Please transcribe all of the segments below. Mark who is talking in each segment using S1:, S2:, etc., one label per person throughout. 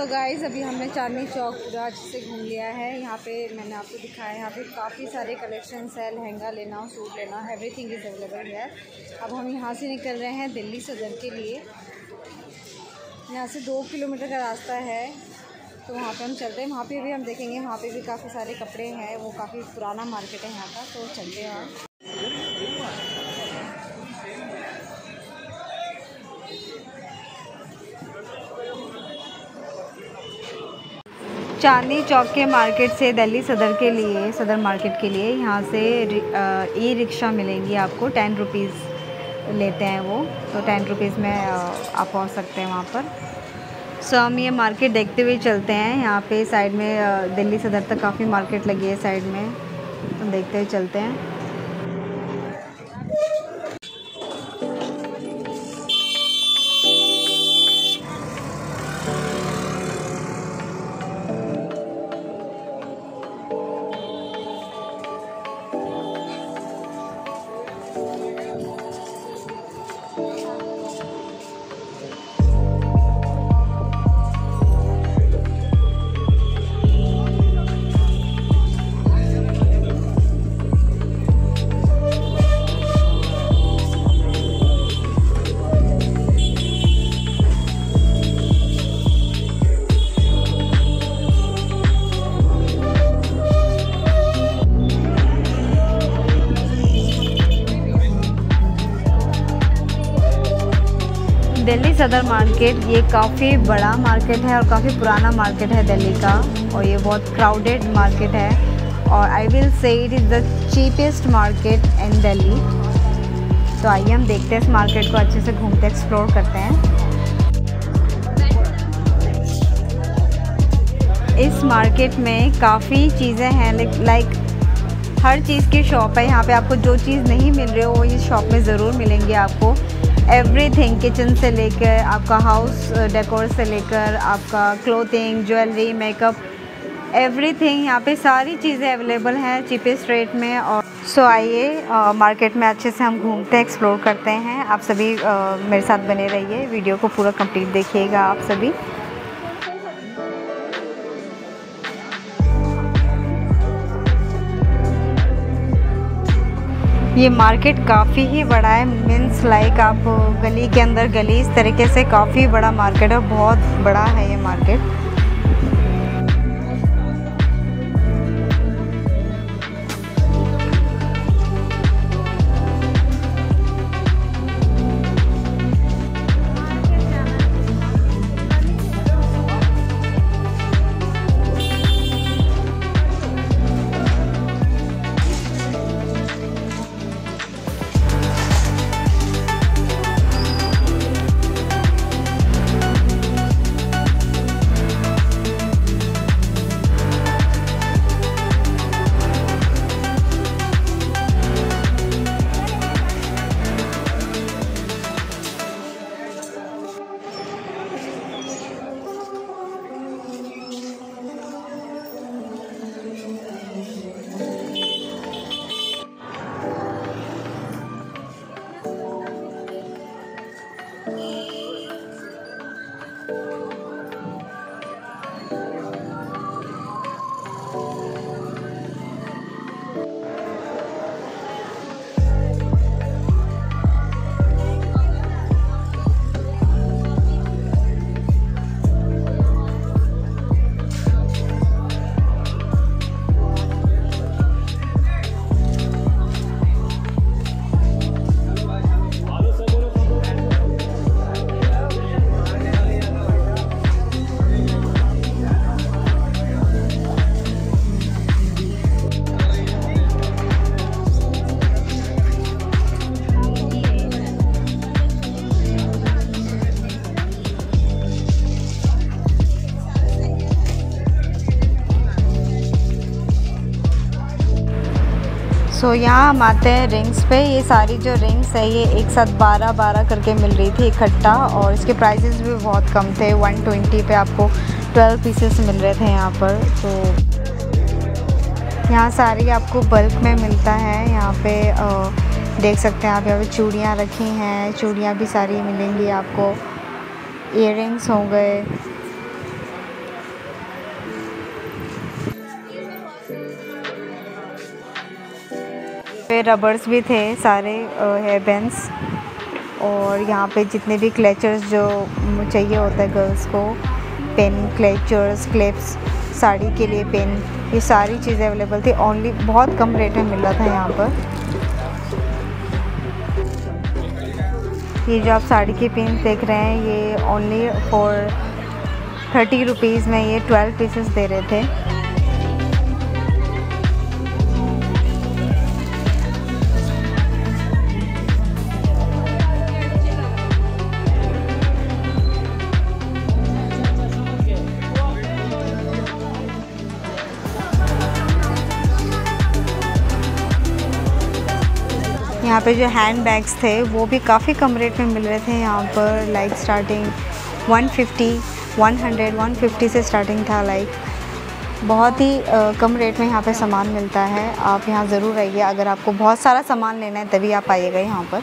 S1: तो गाइस अभी हमने चांदनी चौक पूरा अच्छे से घूम लिया है। यहाँ पे मैंने आपको दिखाया है, यहाँ पे काफ़ी सारे कलेक्शंस है। लहंगा लेना हो, सूट लेना हो, एवरीथिंग इज़ अवेलेबल है। अब हम यहाँ से निकल रहे हैं दिल्ली सदर के लिए। यहाँ से 2 किलोमीटर का रास्ता है, तो वहाँ पे हम चलते हैं। वहाँ पे भी हम देखेंगे, वहाँ पे भी काफ़ी सारे कपड़े हैं। वो काफ़ी पुराना मार्केट है यहाँ का, तो चलते हैं वहाँ। चांदनी चौक के मार्केट से दिल्ली सदर के लिए, सदर मार्केट के लिए यहाँ से ई रिक्शा मिलेंगी आपको। 10 रुपीज़ लेते हैं वो, तो 10 रुपीज़ में आप पहुँच सकते हैं वहाँ पर। सो हम ये मार्केट देखते हुए चलते हैं। यहाँ पे साइड में दिल्ली सदर तक काफ़ी मार्केट लगी है साइड में, तो देखते हुए चलते हैं। दिल्ली सदर मार्केट ये काफ़ी बड़ा मार्केट है और काफ़ी पुराना मार्केट है दिल्ली का, और ये बहुत क्राउडेड मार्केट है। और I will say it is the cheapest market in Delhi. तो आइए हम देखते हैं इस मार्केट को, अच्छे से घूमते एक्सप्लोर करते हैं। इस मार्केट में काफ़ी चीज़ें हैं, लाइक हर चीज़ की शॉप है। यहाँ पे आपको जो चीज़ नहीं मिल रही हो वो इस शॉप में ज़रूर मिलेंगी आपको। एवरीथिंग, किचन से लेकर आपका हाउस डेकोर से लेकर आपका क्लोथिंग, ज्वेलरी, मेकअप, एवरीथिंग यहाँ पे सारी चीज़ें अवेलेबल हैं चीपेस्ट रेट में। और सो आइए मार्केट में अच्छे से हम घूमते एक्सप्लोर करते हैं। आप सभी मेरे साथ बने रहिए, वीडियो को पूरा कंप्लीट देखिएगा आप सभी। ये मार्केट काफ़ी ही बड़ा है, मीन्स लाइक आप गली के अंदर गली, इस तरीके से काफ़ी बड़ा मार्केट है, बहुत बड़ा है ये मार्केट। सो यहाँ हम आते हैं रिंग्स पे। ये सारी जो रिंग्स है ये एक साथ 12-12 करके मिल रही थी इकट्ठा, और इसके प्राइसेस भी बहुत कम थे। 120 पे आपको 12 पीसेस मिल रहे थे यहाँ पर। तो यहाँ सारी आपको बल्क में मिलता है। यहाँ पे देख सकते हैं आप, यहाँ पे चूड़ियाँ रखी हैं, चूड़ियाँ भी सारी मिलेंगी आपको। इयररिंग्स हो गए, पे रबर्स भी थे सारे, हेयर बैंड्स, और यहाँ पे जितने भी क्लेचर्स जो चाहिए होता है गर्ल्स को, पेन, क्लेचर्स, क्लिप्स, साड़ी के लिए पेन, ये सारी चीज़ें अवेलेबल थी। ओनली बहुत कम रेट में मिल रहा था यहाँ पर। ये जो आप साड़ी के पिन देख रहे हैं ये ओनली फॉर 30 रुपीज़ में ये 12 पीसेस दे रहे थे। यहाँ पे जो हैंड बैग्स थे वो भी काफ़ी कम रेट में मिल रहे थे यहाँ पर, लाइक स्टार्टिंग 150, 100, 150 से स्टार्टिंग था। लाइक बहुत ही कम रेट में यहाँ पे सामान मिलता है। आप यहाँ ज़रूर आइए, अगर आपको बहुत सारा सामान लेना है तभी आप आइएगा यहाँ पर।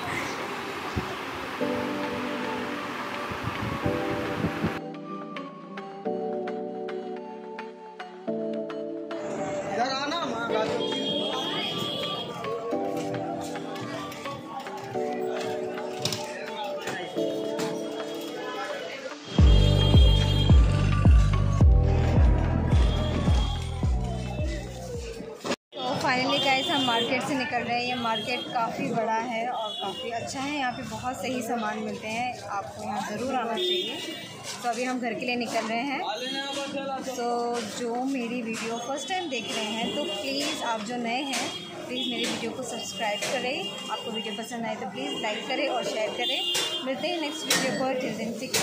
S1: फाइनली गाइस हम मार्केट से निकल रहे हैं। ये मार्केट काफ़ी बड़ा है और काफ़ी अच्छा है। यहाँ पे बहुत सही सामान मिलते हैं, आपको यहाँ ज़रूर आना चाहिए। तो अभी हम घर के लिए निकल रहे हैं। तो जो मेरी वीडियो फर्स्ट टाइम देख रहे हैं तो प्लीज़ आप जो नए हैं प्लीज़ मेरी वीडियो को सब्सक्राइब करें। आपको वीडियो पसंद आए तो प्लीज़ लाइक करें और शेयर करें। मिलते हैं नेक्स्ट वीडियो पर।